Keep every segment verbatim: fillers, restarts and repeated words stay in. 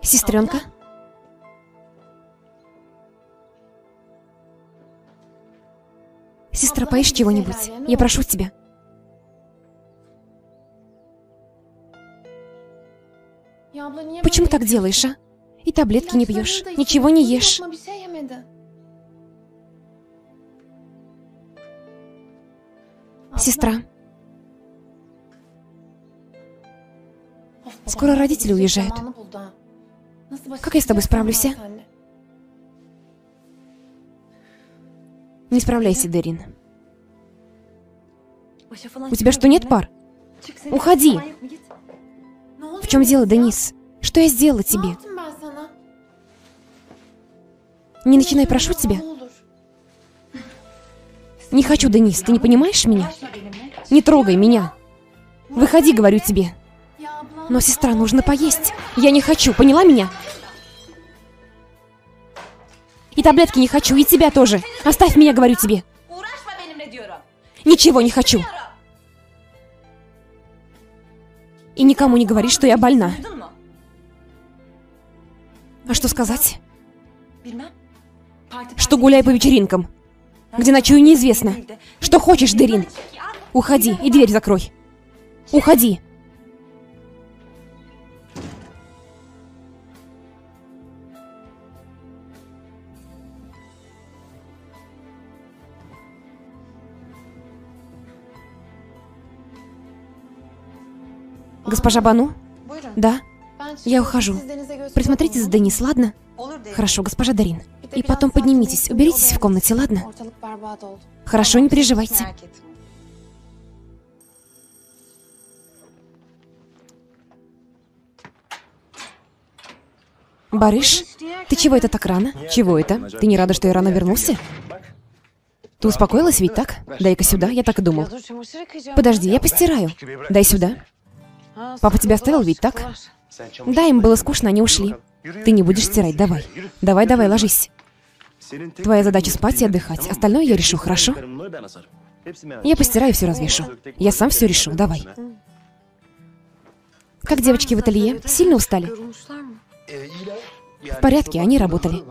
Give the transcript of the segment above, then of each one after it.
Сестренка? Сестра, поешь чего-нибудь? Я прошу тебя. Почему так делаешь, а? И таблетки не пьешь, ничего не ешь. Сестра. Скоро родители уезжают. Как я с тобой справлюсь, а? Не справляйся, Дерин. У тебя что, нет пар? Уходи! В чем дело, Денис? Что я сделала тебе? Не начинай, прошу тебя. Не хочу, Денис, ты не понимаешь меня? Не трогай меня. Выходи, говорю тебе. Но, сестра, нужно поесть. Я не хочу, поняла меня? И таблетки не хочу, и тебя тоже. Оставь меня, говорю тебе. Ничего не хочу. И никому не говори, что я больна. А что сказать? Что гуляю по вечеринкам. Где ночую, неизвестно. Что хочешь, Дерин? Уходи и дверь закрой. Уходи. Госпожа Бану? Да? Я ухожу. Присмотрите за Денис, ладно? Хорошо, госпожа Дерин. И потом поднимитесь, уберитесь в комнате, ладно? Хорошо, не переживайте. Барыш, ты чего это так рано? Чего это? Ты не рада, что я рано вернулся? Ты успокоилась ведь, так? Дай-ка сюда, я так и думал. Подожди, я постираю. Дай сюда. Папа тебя оставил ведь, так? Да, им было скучно, они ушли. Ты не будешь стирать, давай. Давай, давай, ложись. Твоя задача спать и отдыхать. Остальное я решу, хорошо? Я постираю и все развешу. Я сам все решу, давай. Как девочки в ателье? Сильно устали? В порядке, они работали.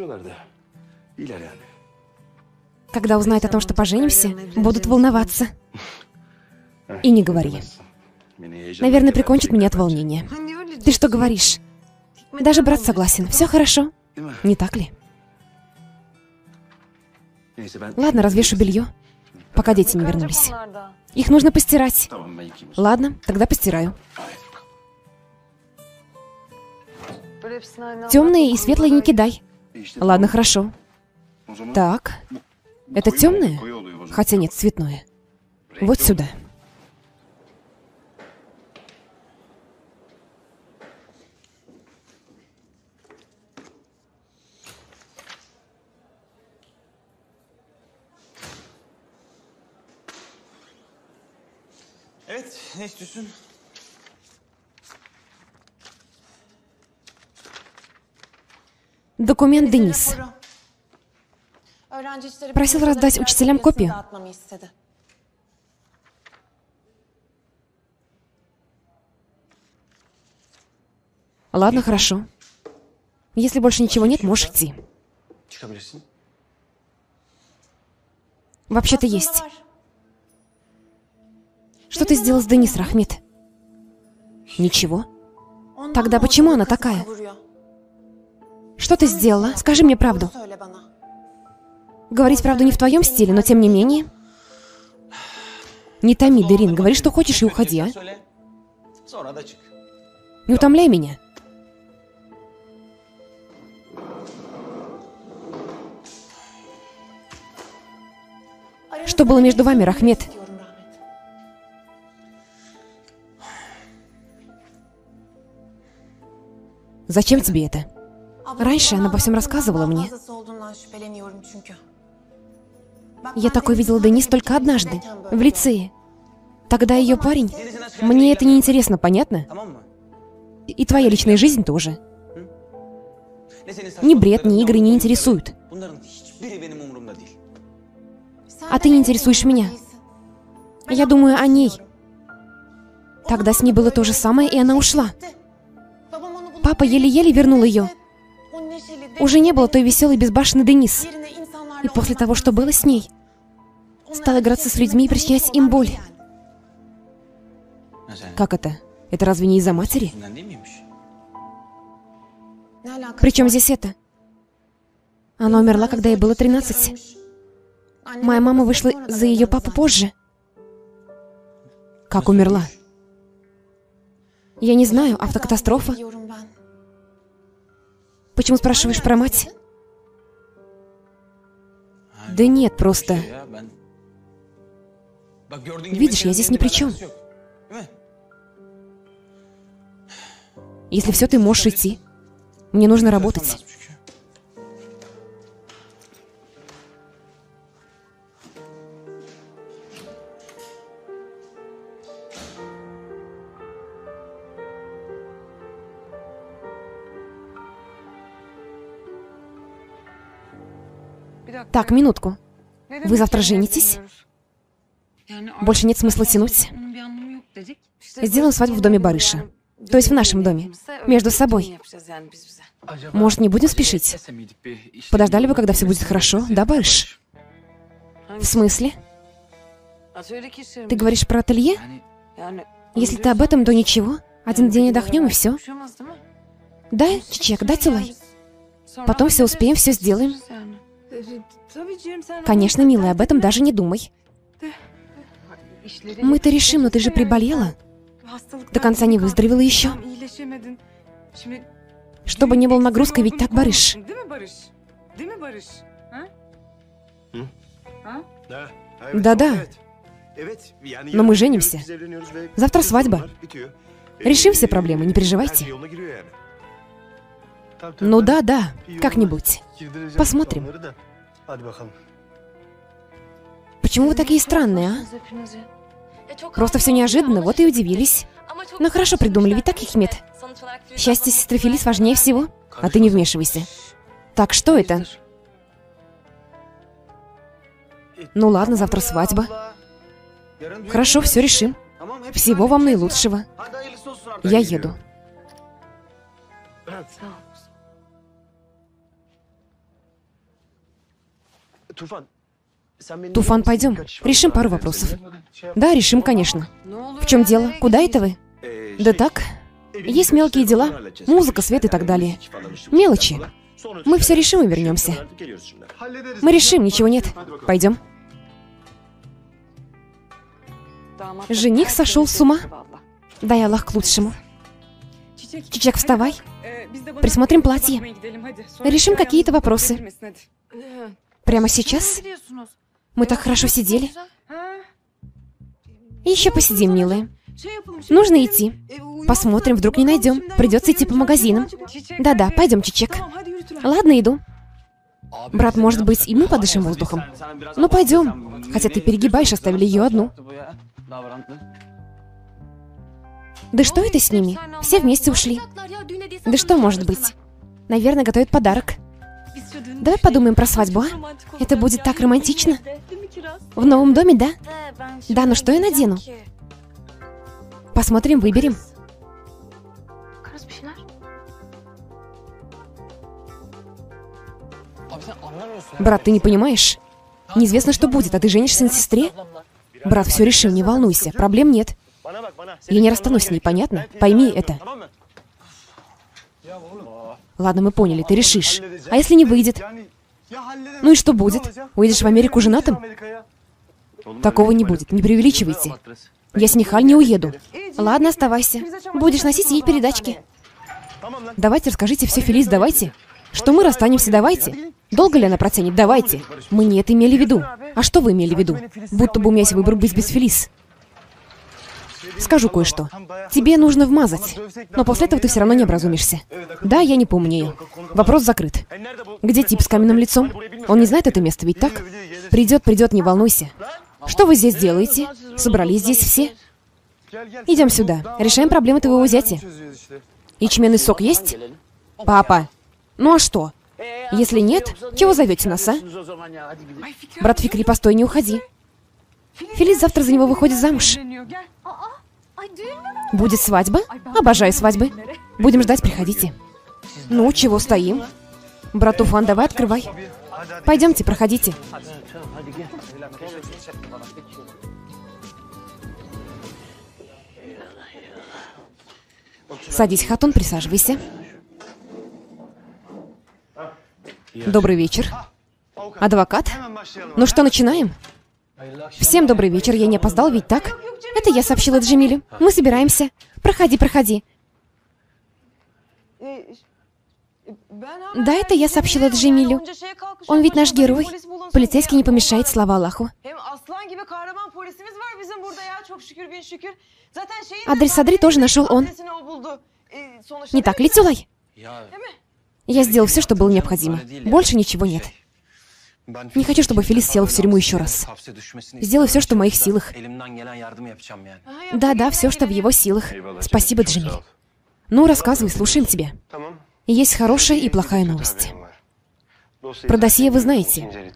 Когда узнают о том, что поженимся, будут волноваться. И не говори. Наверное, прикончит меня от волнения. Ты что говоришь? Даже брат согласен. Все хорошо. Не так ли? Ладно, развешу белье, пока дети не вернулись. Их нужно постирать. Ладно, тогда постираю. Темные и светлые не кидай. Ладно, хорошо. Так. Это темное? Хотя нет, цветное. Вот сюда. Evet, ne istiyorsun? Документ Денис. Просил раздать учителям копию. Ладно, хорошо. Если больше ничего нет, можешь идти. Вообще-то есть. Что ты сделал с Денис, Рахмет? Ничего. Тогда почему она такая? Что ты сделала? Скажи мне правду. Говорить правду не в твоем стиле, но тем не менее. Не томи, Дерин, говори, что хочешь, и уходи, а? Не утомляй меня. Что было между вами, Рахмет? Зачем тебе это? Раньше она обо всем рассказывала мне. Я такой видела Денис только однажды, в лицее. Тогда ее парень... Мне это не интересно, понятно? И твоя личная жизнь тоже. Ни бред, ни игры не интересуют. А ты не интересуешь меня. Я думаю о ней. Тогда с ней было то же самое, и она ушла. папа еле-еле вернул ее. Уже не было той веселой безбашенной Денис. И после того, что было с ней, стал играться с людьми и причинять им боль. Как это? Это разве не из-за матери? Причем здесь это? Она умерла, когда ей было тринадцать. Моя мама вышла за ее папу позже. Как умерла? Я не знаю, автокатастрофа. Почему спрашиваешь про мать? Да нет, просто... Видишь, я здесь ни при чем. Если все, ты можешь идти. Мне нужно работать. Так, минутку. Вы завтра женитесь? Больше нет смысла тянуть. Сделаем свадьбу в доме барыша. То есть в нашем доме. Между собой. Может, не будем спешить? Подождали бы, когда все будет хорошо, да, барыш? В смысле? Ты говоришь про ателье? Если ты об этом, то ничего. Один день отдохнем и все. Да, Чичек, да, Тюлай? Потом все успеем, все сделаем. Конечно, милая, об этом даже не думай. Мы-то решим, но ты же приболела. До конца не выздоровела еще. Чтобы не было нагрузкой, ведь так, барыш? Да-да. Но мы женимся. Завтра свадьба. Решим все проблемы, не переживайте. Ну да, да, как-нибудь. Посмотрим. Почему вы такие странные, а? Просто все неожиданно, вот и удивились. Ну хорошо придумали, ведь так, Хикмет? Счастье сестры Фелис важнее всего. А ты не вмешивайся. Так, что это? Ну ладно, завтра свадьба. Хорошо, все решим. Всего вам наилучшего. Я еду. Туфан, пойдем. Решим пару вопросов. Да, решим, конечно. В чем дело? Куда это вы? Да так. Есть мелкие дела. Музыка, свет и так далее. Мелочи. Мы все решим и вернемся. Мы решим, ничего нет. Пойдем. Жених сошел с ума. Дай Аллах к лучшему. Чичек, вставай. Присмотрим платье. Решим какие-то вопросы. Прямо сейчас? Мы так хорошо сидели. И еще посидим, милые. Нужно идти. Посмотрим, вдруг не найдем. Придется идти по магазинам. Да-да, пойдем, Чичек. Ладно, иду. Брат, может быть, и мы подышим воздухом? Ну, пойдем. Хотя ты перегибаешь, оставили ее одну. Да что это с ними? Все вместе ушли. Да что может быть? Наверное, готовят подарок. Давай подумаем про свадьбу, а? Это будет так романтично. В новом доме, да? Да, ну что я надену? Посмотрим, выберем. Брат, ты не понимаешь? Неизвестно, что будет, а ты женишься на сестре? Брат, все решим, не волнуйся, проблем нет. Я не расстанусь с ней, понятно? Пойми это. Ладно, мы поняли, ты решишь. А если не выйдет? Ну и что будет? Уедешь в Америку женатым? Такого не будет, не преувеличивайте. Я с Нихаль не уеду. Ладно, оставайся. Будешь носить ей передачки. Давайте, расскажите все, Фелис, давайте. Что мы расстанемся, давайте. Долго ли она протянет? Давайте. Мы не это имели в виду. А что вы имели в виду? Будто бы у меня есть выбор быть без Фелис. Скажу кое-что. Тебе нужно вмазать. Но после этого ты все равно не образумишься. Да, я не помню ее. Вопрос закрыт. Где тип с каменным лицом? Он не знает это место, ведь так? Придет, придет, не волнуйся. Что вы здесь делаете? Собрались здесь все? Идем сюда. Решаем проблемы твоего зятя. Ячменный сок есть? Папа. Ну а что? Если нет, чего зовете нас, а? Брат Фикри, постой, не уходи. Фелис завтра за него выходит замуж. Будет свадьба? Обожаю свадьбы. Будем ждать, приходите. Ну, чего стоим? Брат Туфан, давай открывай. Пойдемте, проходите. Садись, Хатун, присаживайся. Добрый вечер. Адвокат? Ну что, начинаем? Всем добрый вечер, я не опоздал, ведь так? Это я сообщила Джемилю. Мы собираемся. Проходи, проходи. Да, это я сообщила Джемилю. Он ведь наш герой. Полицейский не помешает, слава Аллаху. Адрес Садри тоже нашел он. Не так ли, Тюлай? Я сделал все, что было необходимо. Больше ничего нет. Не хочу, чтобы Фелис сел в тюрьму еще раз. Сделаю все, что в моих силах. Да-да, все, что в его силах. Спасибо, Джемиль. Ну, рассказывай, слушаем тебя. Есть хорошая и плохая новость. Про досье вы знаете.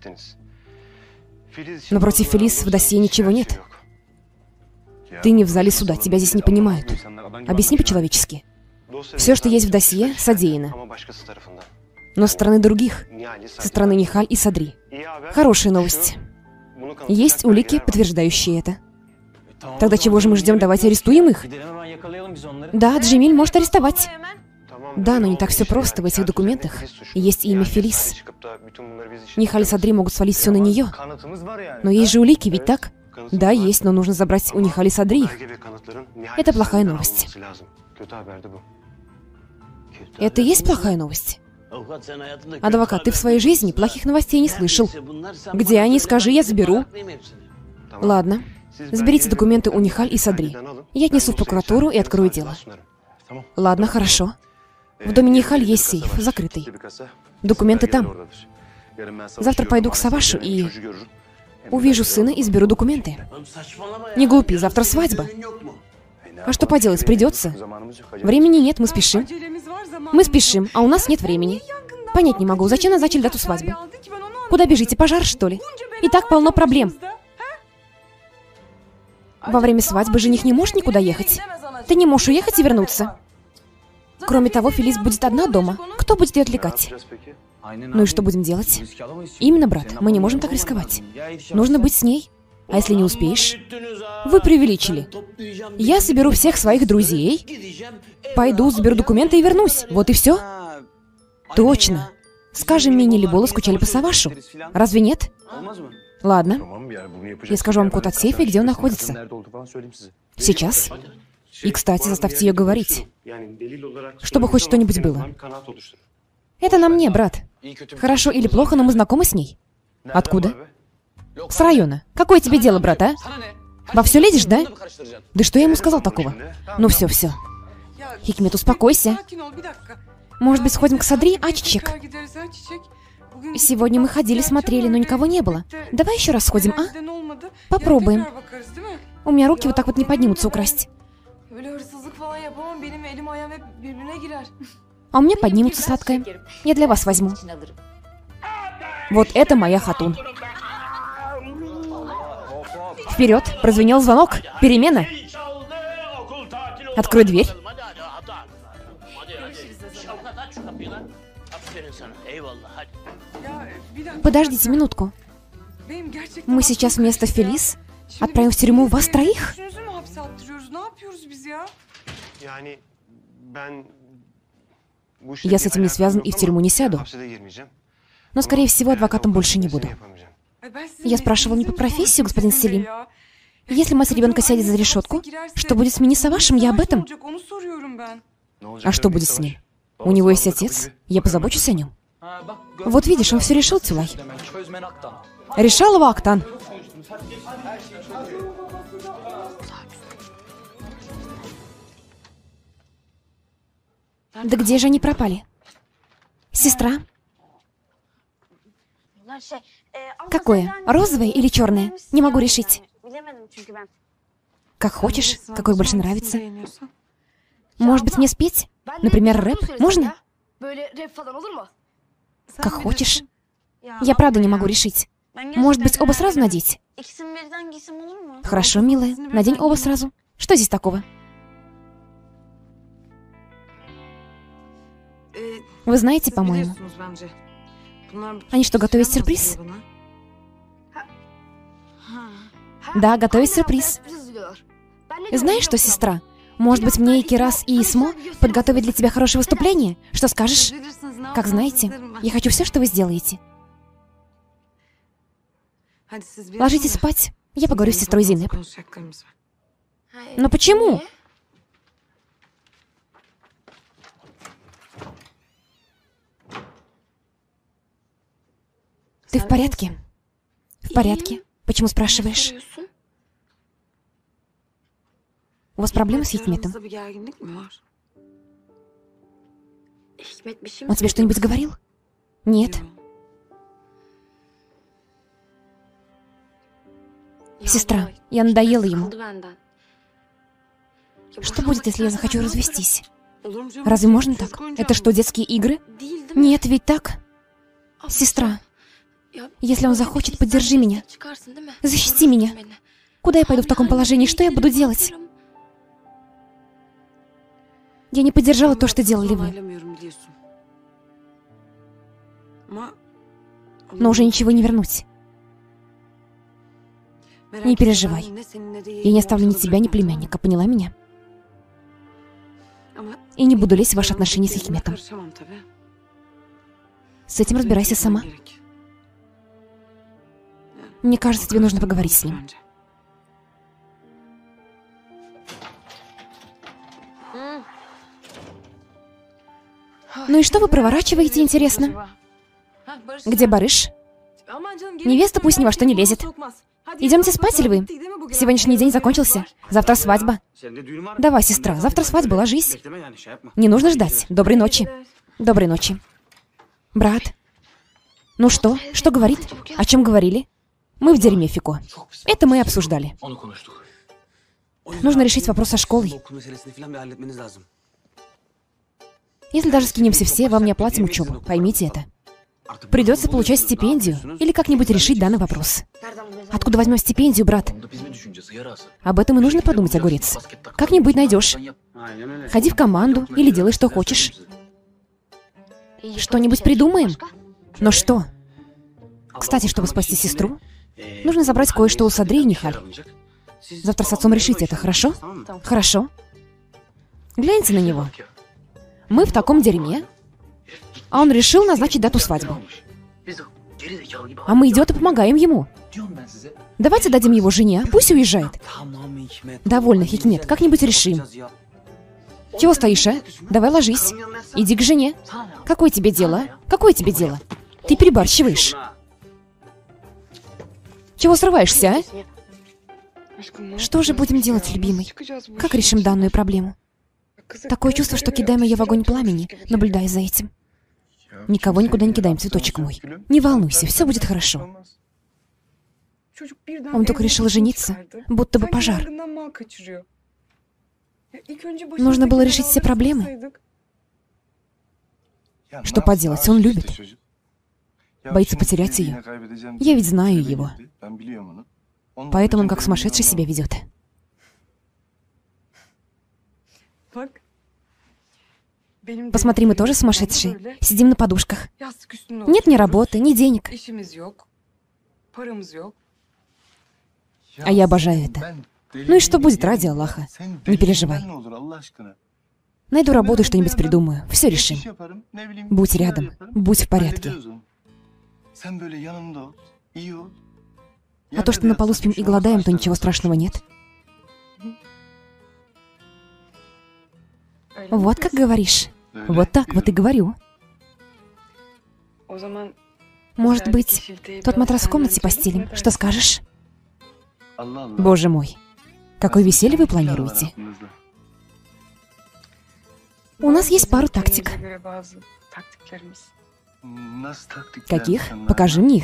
Но против Фелис в досье ничего нет. Ты не в зале суда, тебя здесь не понимают. Объясни по-человечески. Все, что есть в досье, содеяно. Но со стороны других, со стороны Нихаль и Садри. Хорошая новость. Есть улики, подтверждающие это. Тогда чего же мы ждем? Давайте арестуем их. Да, Джемиль может арестовать. Да, но не так все просто. В этих документах есть имя Фелис. Нихаль и Садри могут свалить все на нее. Но есть же улики, ведь так? Да, есть, но нужно забрать у Нихаль и Садри их. Это плохая новость. Это и есть плохая новость? Адвокат, ты в своей жизни плохих новостей не слышал. Где они, скажи, я заберу. Ладно. Заберите документы у Нихаль и Садри. Я отнесу в прокуратуру и открою дело. Ладно, хорошо. В доме Нихаль есть сейф, закрытый. Документы там. Завтра пойду к Савашу и увижу сына и сберу документы. Не глупи, завтра свадьба. А что поделать, придется. Времени нет, мы спешим. Мы спешим, а у нас нет времени. Понять не могу, зачем назначили дату свадьбы? Куда бежите, пожар, что ли? И так полно проблем. Во время свадьбы жених не может никуда ехать. Ты не можешь уехать и вернуться. Кроме того, Фелис будет одна дома. Кто будет ее отвлекать? Ну и что будем делать? Именно, брат, мы не можем так рисковать. Нужно быть с ней. А если не успеешь? Вы преувеличили. Я соберу всех своих друзей, пойду, заберу документы и вернусь. Вот и все. Точно. Скажем, Мини или Бола скучали по Савашу. Разве нет? Ладно. Я скажу вам код от сейфа, где он находится. Сейчас. И, кстати, заставьте ее говорить. Чтобы хоть что-нибудь было. Это на мне, брат. Хорошо или плохо, но мы знакомы с ней. Откуда? С района. Какое тебе дело, брат, а? Во все лезешь, да? Да что я ему сказал такого? Ну все, все. Хикмет, успокойся. Может быть, сходим к Садри, а, Чичек? Сегодня мы ходили, смотрели, но никого не было. Давай еще раз сходим, а? Попробуем. У меня руки вот так вот не поднимутся украсть. А у меня поднимутся, сладкое. Я для вас возьму. Вот это моя Хатун. Вперед! Прозвенел звонок. Перемена. Открой дверь. Подождите минутку. Мы сейчас вместо Фелис отправим в тюрьму вас троих? Я с этим не связан и в тюрьму не сяду. Но, скорее всего, адвокатом больше не буду. Я спрашивал не по профессии, господин Селим. Если мать ребенка сядет за решетку, что будет с Мини Савашем, я об этом. А что будет с ним? У него есть отец, я позабочусь о нем. Вот видишь, он все решил, Тюлай. Решал его Актан. Да где же они пропали? Сестра? Какое? Розовое или черное? Не могу решить. Как хочешь, какой больше нравится. Может быть, мне спеть? Например, рэп? Можно? Как хочешь. Я правда не могу решить. Может быть, оба сразу надеть? Хорошо, милая. Надень оба сразу. Что здесь такого? Вы знаете, по-моему. Они что, готовят сюрприз? Да, готовят сюрприз. Знаешь что, сестра? Может быть, мне и Кирас, и Исмо подготовить для тебя хорошее выступление? Что скажешь? Как знаете, я хочу все, что вы сделаете. Ложитесь спать. Я поговорю с сестрой Зейнеп. Но почему? Ты в порядке? В порядке. Почему спрашиваешь? У вас проблемы с Хикметом? Он тебе что-нибудь говорил? Нет. Сестра, я надоела ему. Что будет, если я захочу развестись? Разве можно так? Это что, детские игры? Нет, ведь так? Сестра, если он захочет, поддержи меня. Защити меня. Куда я пойду в таком положении? Что я буду делать? Я не поддержала то, что делали вы. Но уже ничего не вернуть. Не переживай. Я не оставлю ни тебя, ни племянника, поняла меня? И не буду лезть в ваши отношения с Хикметом. С этим разбирайся сама. Мне кажется, тебе нужно поговорить с ним. Ну и что вы проворачиваете, интересно? Где барыш? Невеста пусть ни во что не лезет. Идемте спать, или вы? Сегодняшний день закончился. Завтра свадьба. Давай, сестра, завтра свадьба, ложись. Не нужно ждать. Доброй ночи. Доброй ночи. Брат. Ну что? Что говорит? О чем говорили? Мы в дерьме, Фико. Это мы обсуждали. Нужно решить вопрос со школой. Если даже скинемся все, вам не оплатим учебу. Поймите это. Придется получать стипендию или как-нибудь решить данный вопрос. Откуда возьмем стипендию, брат? Об этом и нужно подумать, огурец. Как-нибудь найдешь. Ходи в команду или делай, что хочешь. Что-нибудь придумаем? Но что? Кстати, чтобы спасти сестру, нужно забрать кое-что у Садри и Нихаль. Завтра с отцом решите это, хорошо? Хорошо. Гляньте на него. Мы в таком дерьме, а он решил назначить дату свадьбы. А мы идем и помогаем ему. Давайте дадим его жене, пусть уезжает. Довольно, Хикмет, как-нибудь решим. Чего стоишь, а? Давай ложись. Иди к жене. Какое тебе дело, а? Какое тебе дело? Ты перебарщиваешь. Чего срываешься, а? Что же будем делать, любимый? Как решим данную проблему? Такое чувство, что кидаем ее в огонь пламени, наблюдая за этим. Никого никуда не кидаем, цветочек мой. Не волнуйся, все будет хорошо. Он только решил жениться, будто бы пожар. Нужно было решить все проблемы. Что поделать, он любит. Боится потерять ее. Я ведь знаю его. Поэтому он как сумасшедший себя ведет. Посмотри, мы тоже сумасшедшие. Сидим на подушках. Нет ни работы, ни денег. А я обожаю это. Ну и что будет ради Аллаха? Не переживай. Найду работу и что-нибудь придумаю. Все решим. Будь рядом. Будь в порядке. А то, что на полу спим и голодаем, то ничего страшного нет. Вот как говоришь. Вот так вот и говорю. Может быть, тот матрас в комнате постелим? Что скажешь? Боже мой. Какое веселье вы планируете? У нас есть пару тактик. Каких? Покажи мне их.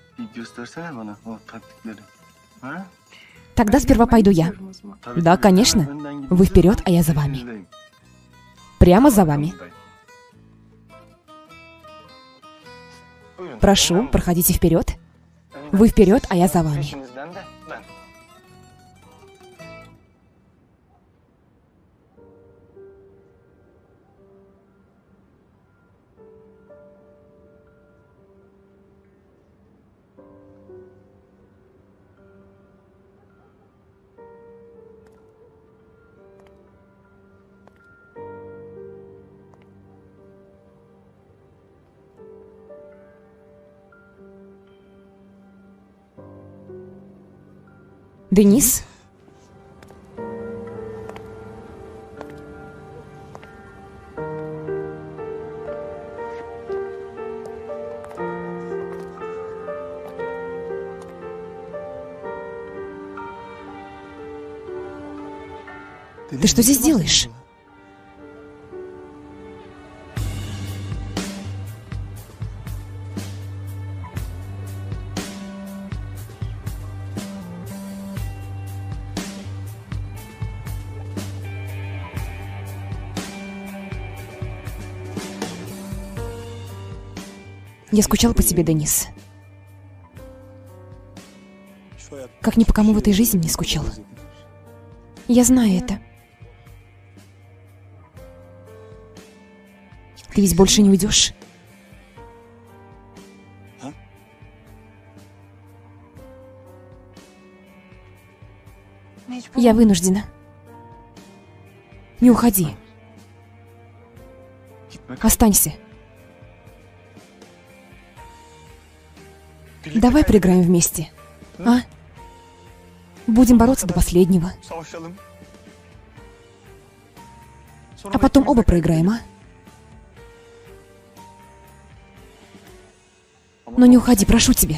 Тогда сперва пойду я. Да, конечно. Вы вперед, а я за вами. Прямо за вами. Прошу, проходите вперед. Вы вперед, а я за вами. Денис? Ты что здесь делаешь? Я скучал по тебе, Денис. Как ни по кому в этой жизни не скучал. Я знаю это. Ты ведь больше не уйдешь? Я вынуждена. Не уходи. Останься. Давай проиграем вместе. А? Будем бороться до последнего. А потом оба проиграем, а? Но не уходи, прошу тебя.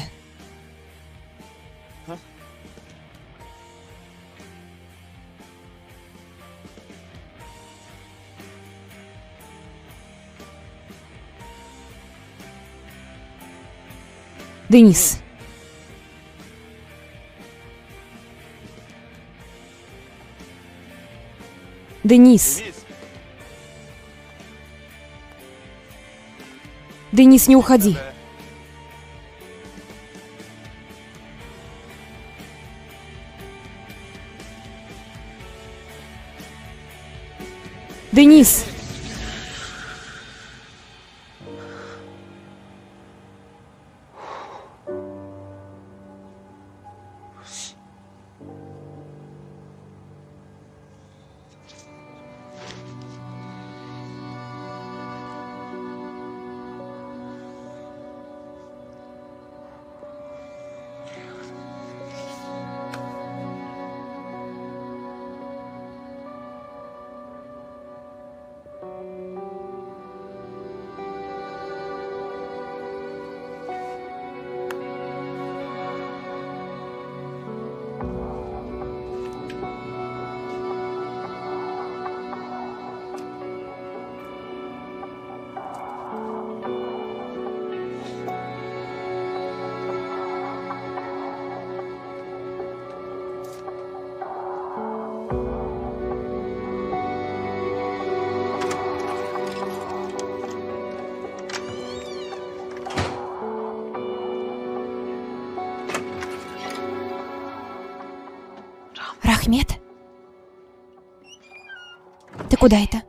Денис. Денис. Денис, не уходи. Денис. Рахмет? Ты куда это?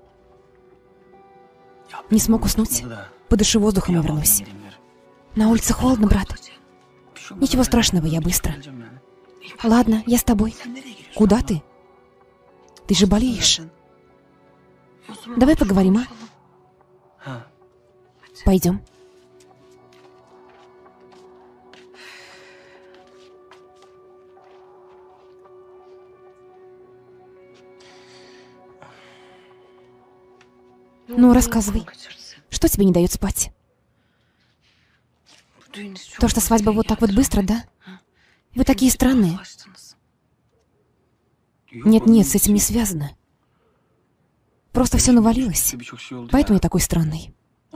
Не смог уснуть? Подышу воздухом и вернусь. На улице холодно, брат. Ничего страшного, я быстро. Ладно, я с тобой. Куда ты? Ты же болеешь. Давай поговорим, а? Пойдем. Ну, рассказывай. Что тебе не дает спать? То, что свадьба вот так вот быстро, да? Вы такие странные. Нет-нет, с этим не связано. Просто все навалилось. Поэтому я такой странный.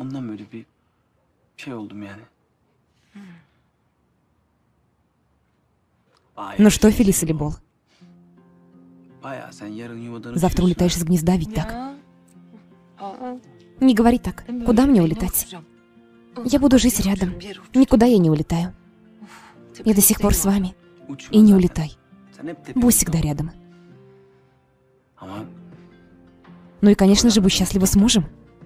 Ну что, Фелис или Бол? Завтра улетаешь из гнезда, ведь так? Не говори так. Куда мне улетать? Я буду жить рядом. Никуда я не улетаю. Я до сих пор с вами. И не улетай. Будь всегда рядом. Ну и, конечно же, будь счастлива с мужем.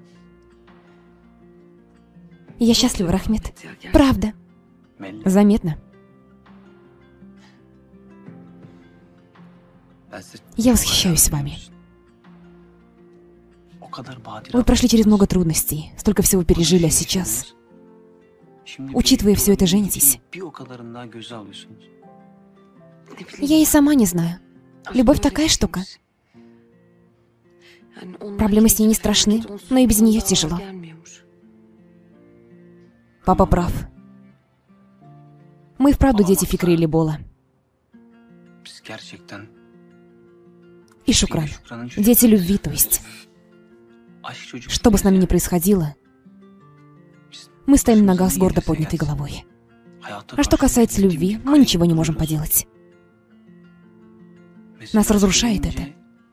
Я счастлива, Рахмет. Правда. Заметно. Я восхищаюсь вами. Вы прошли через много трудностей, столько всего пережили, а сейчас, учитывая все это, женитесь. Я и сама не знаю. Любовь такая штука. Проблемы с ней не страшны, но и без нее тяжело. Папа прав. Мы вправду дети Фикри и Либола. И Шукран. Дети любви, то есть. Что бы с нами ни происходило, мы стоим на ногах с гордо поднятой головой. А что касается любви, мы ничего не можем поделать. Нас разрушает это.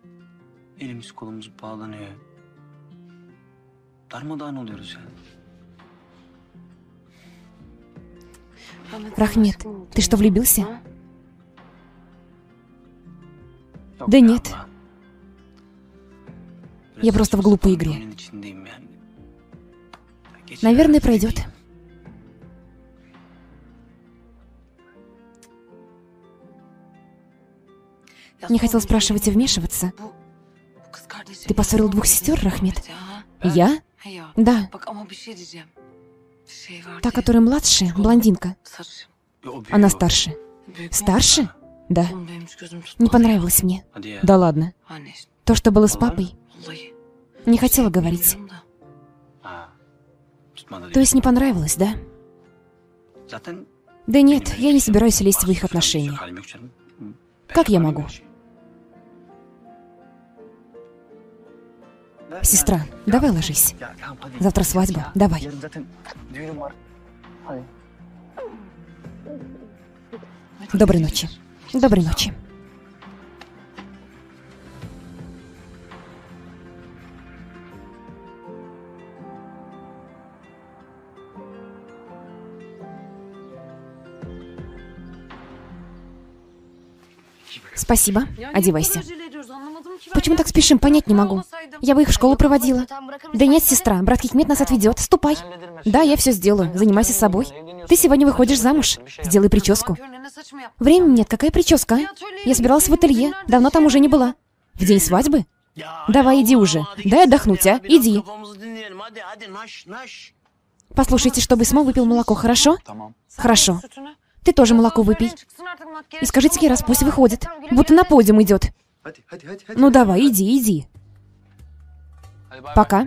Рахмет, ты что, влюбился? Да нет. Я просто в глупой игре. Наверное, пройдет. Не хотел спрашивать и вмешиваться. Ты поссорил двух сестер, Рахмет? Я? Да. Та, которая младшая, блондинка. Она старше. Старше? Да. Не понравилось мне. Да ладно. То, что было с папой, не хотела говорить. То есть не понравилось, да? Да нет, я не собираюсь лезть в их отношения. Как я могу? Сестра, давай ложись. Завтра свадьба, давай. Доброй ночи. Доброй ночи. Спасибо. Одевайся. Почему так спешим, понять не могу. Я бы их в школу проводила. Да нет, сестра, брат Хикмет нас отведет. Ступай. Да, я все сделаю. Занимайся собой. Ты сегодня выходишь замуж. Сделай прическу. Времени нет. Какая прическа, а? Я собиралась в ателье. Давно там уже не была. В день свадьбы? Давай, иди уже. Дай отдохнуть, а? Иди. Послушайте, чтобы Исмал выпил молоко, хорошо? Хорошо. Ты тоже молоко выпей. И скажите Кирас, пусть выходит. Будто на подиум идет. Ну давай, иди, иди. Пока.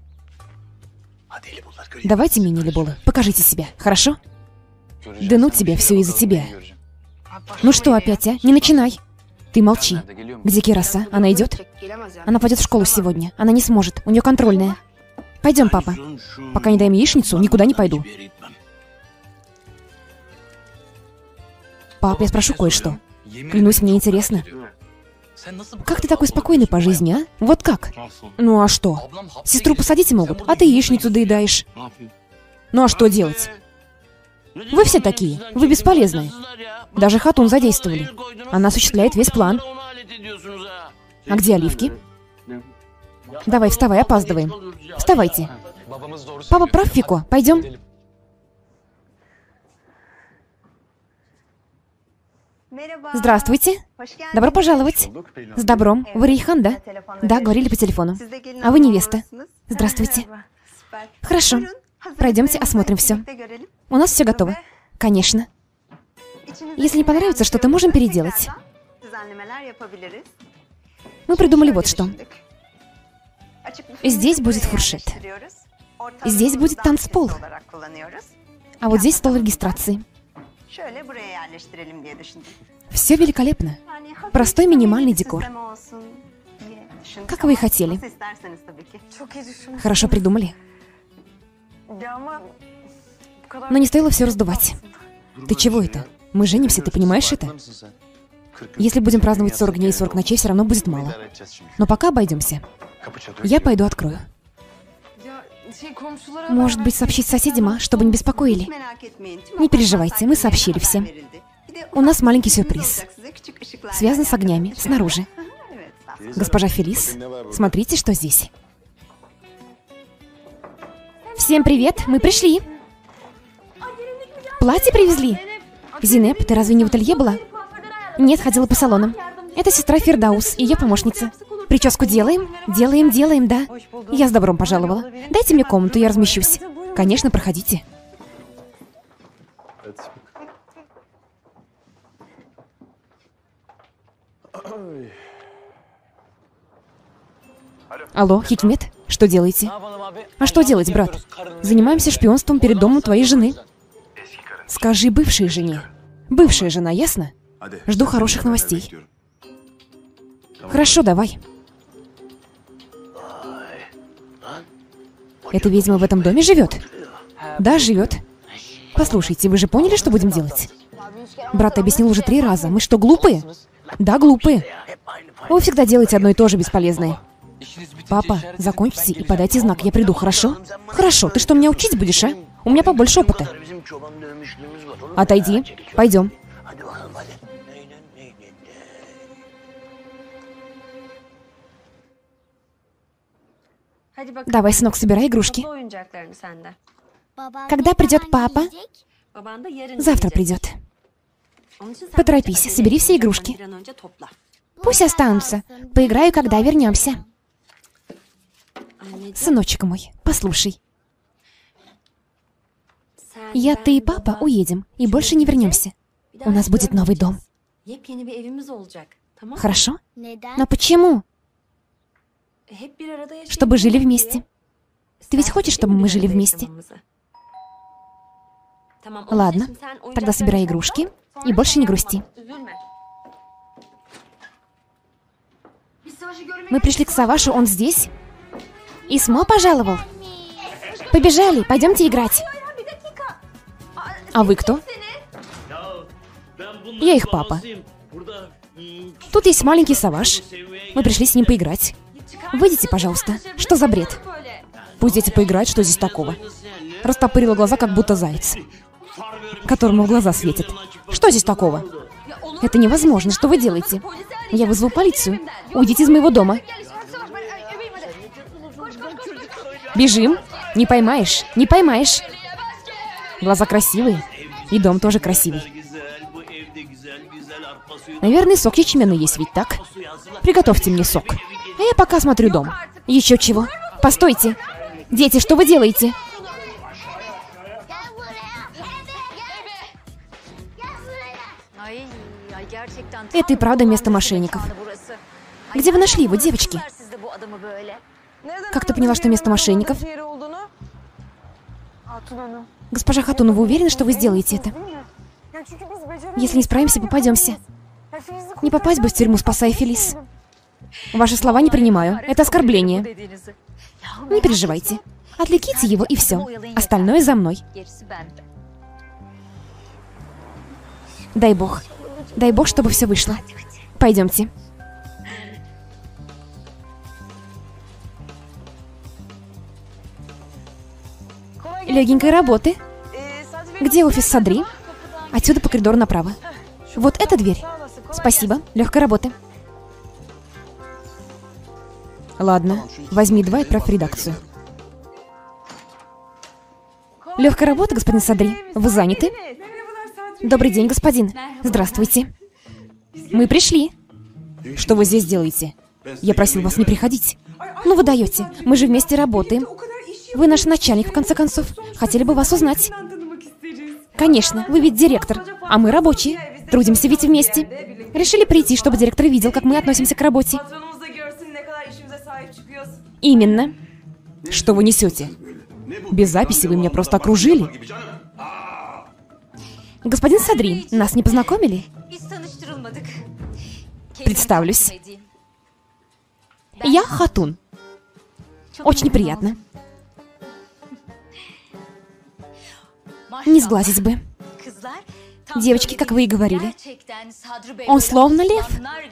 Давайте, мини-либолы, покажите себя, хорошо? Да ну тебя, все из-за тебя. Ну что опять, а? Не начинай. Ты молчи. Где Кираса? Она идет? Она пойдет в школу сегодня. Она не сможет, у нее контрольная. Пойдем, папа. Пока не даем яичницу, никуда не пойду. Пап, я спрошу кое-что. Клянусь, мне интересно. Как ты такой спокойный по жизни, а? Вот как? Ну а что? Сестру посадить могут, а ты яичницу доедаешь. Ну а что делать? Вы все такие, вы бесполезные. Даже Хатун задействовали. Она осуществляет весь план. А где оливки? Давай, вставай, опаздываем. Вставайте. Папа прав, Фико, пойдем. Здравствуйте. Добро пожаловать. С добром. Вы Рейхан, да? Да, говорили по телефону. А вы невеста. Здравствуйте. Хорошо. Пройдемте, осмотрим все. У нас все готово. Конечно. Если не понравится что-то, можем переделать. Мы придумали вот что. Здесь будет фуршет. Здесь будет танцпол. А вот здесь стол регистрации. Все великолепно. Простой минимальный декор. Как вы и хотели. Хорошо придумали. Но не стоило все раздувать. Ты чего это? Мы женимся, ты понимаешь это? Если будем праздновать сорок дней и сорок ночей, все равно будет мало. Но пока обойдемся. Я пойду открою. Может быть, сообщить соседям, а? Чтобы не беспокоили. Не переживайте, мы сообщили всем. У нас маленький сюрприз. Связан с огнями, снаружи. Госпожа Фелис, смотрите, что здесь. Всем привет, мы пришли. Платье привезли? Зинеп, ты разве не в ателье была? Нет, ходила по салонам. Это сестра Фирдаус и ее помощница. Прическу делаем? Делаем, делаем, да. Я с добром пожаловала. Дайте мне комнату, я размещусь. Конечно, проходите. Алло, Хикмет, что делаете? А что делать, брат? Занимаемся шпионством перед домом твоей жены. Скажи бывшей жене. Бывшая жена, ясно? Жду хороших новостей. Хорошо, давай. Эта ведьма в этом доме живет? Да, живет. Послушайте, вы же поняли, что будем делать? Брат объяснил уже три раза. Мы что, глупые? Да, глупые. Вы всегда делаете одно и то же бесполезное. Папа, закончите и подайте знак, я приду, хорошо? Хорошо, ты что, меня учить будешь, а? У меня побольше опыта. Отойди, пойдем. Давай, сынок, собирай игрушки. Когда придет папа? Завтра придет. Поторопись, собери все игрушки. Пусть останутся. Поиграю, когда вернемся. Сыночек мой, послушай. Я, ты и папа уедем, и больше не вернемся. У нас будет новый дом. Хорошо? Но почему? Чтобы жили вместе. Ты ведь хочешь, чтобы мы жили вместе? Ладно, тогда собирай игрушки и больше не грусти. Мы пришли к Савашу, он здесь. Исмо пожаловал. Побежали, пойдемте играть. А вы кто? Я их папа. Тут есть маленький Саваш. Мы пришли с ним поиграть. Выйдите, пожалуйста. Что за бред? Пусть дети поиграют, что здесь такого? Растопырила глаза, как будто заяц, которому в глаза светит. Что здесь такого? Это невозможно. Что вы делаете? Я вызову полицию. Уйдите из моего дома. Бежим. Не поймаешь. Не поймаешь. Глаза красивые. И дом тоже красивый. Наверное, сок ячменный есть, ведь так? Приготовьте мне сок. А я пока смотрю дом. Еще чего? Постойте. Дети, что вы делаете? Это и правда место мошенников. Где вы нашли его, девочки? Как ты поняла, что место мошенников? Госпожа Хатун, вы уверены, что вы сделаете это? Если не справимся, попадемся. Не попасть бы в тюрьму, спасая Фелис. Ваши слова не принимаю. Это оскорбление. Не переживайте. Отвлеките его и все. Остальное за мной. Дай бог. Дай бог, чтобы все вышло. Пойдемте. Легенькой работы. Где офис Садри? Отсюда по коридору направо. Вот эта дверь. Спасибо. Легкой работы. Ладно, возьми два и отправь в редакцию. Легкая работа, господин Садри. Вы заняты? Добрый день, господин. Здравствуйте. Мы пришли. Что вы здесь делаете? Я просил вас не приходить. Ну вы даете. Мы же вместе работаем. Вы наш начальник, в конце концов. Хотели бы вас узнать. Конечно, вы ведь директор, а мы рабочие. Трудимся ведь вместе. Решили прийти, чтобы директор видел, как мы относимся к работе. Именно. Что вы несете? Без записи вы меня просто окружили. Господин Садри, нас не познакомили? Представлюсь. Я Хатун. Очень приятно. Не сглазить бы. Девочки, как вы и говорили. Он словно лев.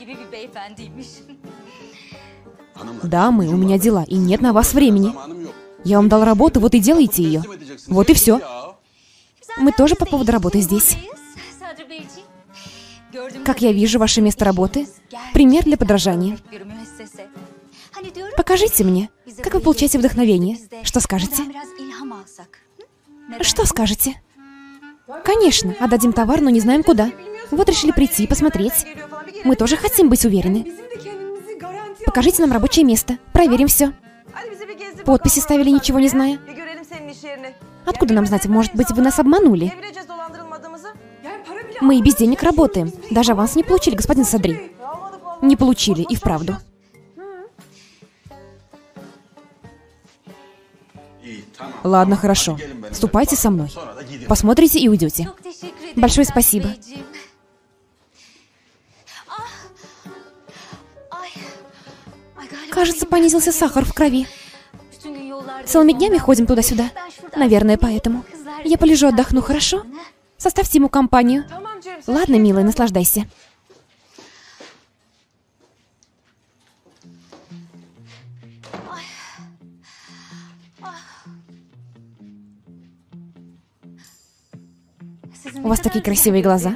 Дамы, у меня дела, и нет на вас времени. Я вам дал работу, вот и делайте ее. Вот и все. Мы тоже по поводу работы здесь. Как я вижу, ваше место работы — пример для подражания. Покажите мне, как вы получаете вдохновение. Что скажете? Что скажете? Конечно, отдадим товар, но не знаем куда. Вот решили прийти и посмотреть. Мы тоже хотим быть уверены. Покажите нам рабочее место. Проверим все. Подписи ставили, ничего не зная. Откуда нам знать? Может быть, вы нас обманули? Мы и без денег работаем. Даже аванс не получили, господин Садри. Не получили, и вправду. Ладно, хорошо. Ступайте со мной. Посмотрите и уйдете. Большое спасибо. Кажется, понизился сахар в крови. Целыми днями ходим туда-сюда. Наверное, поэтому. Я полежу, отдохну, хорошо? Составьте ему компанию. Ладно, милая, наслаждайся. У вас такие красивые глаза.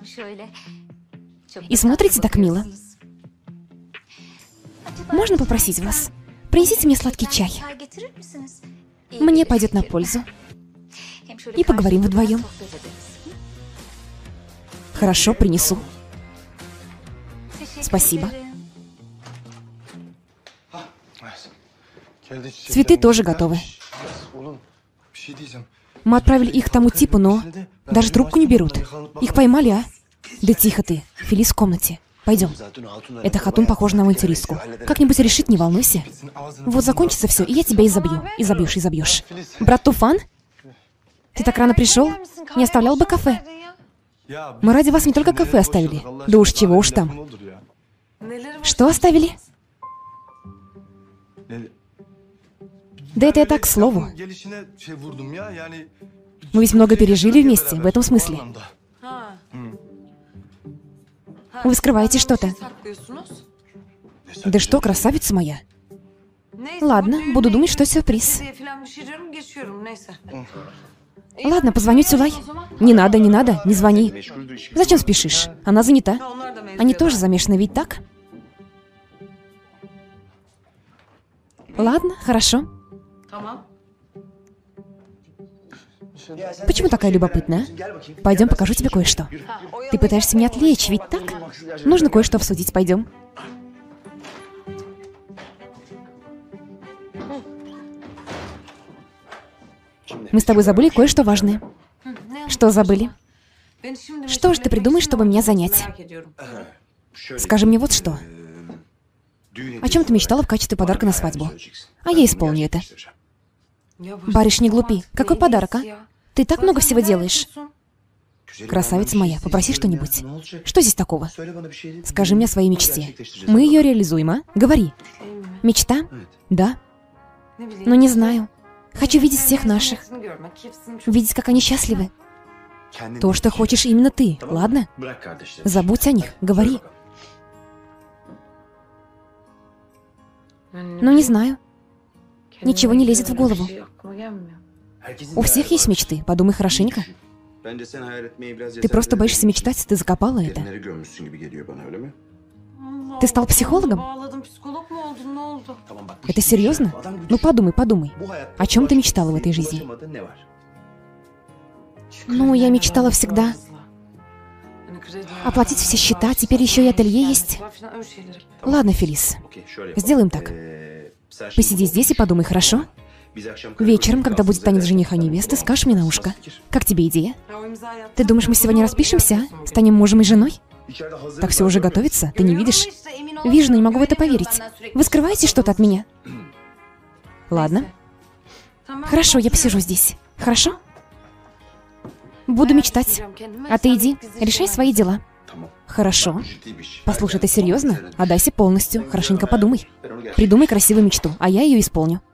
И смотрите так мило. Можно попросить вас? Принесите мне сладкий чай. Мне пойдет на пользу. И поговорим вдвоем. Хорошо, принесу. Спасибо. Цветы тоже готовы. Мы отправили их тому типу, но даже трубку не берут. Их поймали, а? Да тихо ты, Фелис в комнате. Пойдем. Эта хатун похожа на авантюристку. Как-нибудь решить, не волнуйся. Вот закончится все, и я тебя изобью. Изобьешь, изобьешь. Брат Туфан? Ты так рано пришел? Не оставлял бы кафе. Мы ради вас не только кафе оставили. Да уж чего уж там. Что оставили? Да это я так, к слову. Мы ведь много пережили вместе, в этом смысле. Вы скрываете что-то. Да что, красавица моя. Ладно, буду думать, что сюрприз. Ладно, позвоню Сюлай. Не надо, не надо, не звони. Зачем спешишь? Она занята. Они тоже замешаны, ведь так? Ладно, хорошо. Почему такая любопытная? Пойдем, покажу тебе кое-что. Ты пытаешься меня отвлечь, ведь так? Нужно кое-что обсудить, пойдем. Мы с тобой забыли кое-что важное. Что забыли? Что же ты придумаешь, чтобы меня занять? Скажи мне вот что. О чем ты мечтала в качестве подарка на свадьбу? А я исполню это. Бариш, не глупи. Какой подарок, а? Ты так много всего делаешь. Красавица моя, попроси что-нибудь. Что здесь такого? Скажи мне о своей мечте. Мы ее реализуем, а? Говори. Мечта? Да. Но не знаю. Хочу видеть всех наших. Видеть, как они счастливы. То, что хочешь именно ты, ладно? Забудь о них, говори. Ну, не знаю. Ничего не лезет в голову. У всех есть мечты, подумай хорошенько. Ты просто боишься мечтать, ты закопала это. Ты стал психологом? Это серьезно? Ну подумай, подумай. О чем ты мечтала в этой жизни? Ну, я мечтала всегда оплатить все счета, теперь еще и ателье есть. Ладно, Фелис, сделаем так. Посиди здесь и подумай, хорошо? Вечером, когда будет танец жениха и невесты, скажешь мне на ушко. Как тебе идея? Ты думаешь, мы сегодня распишемся, а? Станем мужем и женой? Так все уже готовится, ты не видишь? Вижу, но не могу в это поверить. Вы скрываете что-то от меня? Ладно. Хорошо, я посижу здесь. Хорошо? Буду мечтать. А ты иди, решай свои дела. Хорошо. Послушай, ты серьезно? Отдайся полностью, хорошенько подумай. Придумай красивую мечту, а я ее исполню.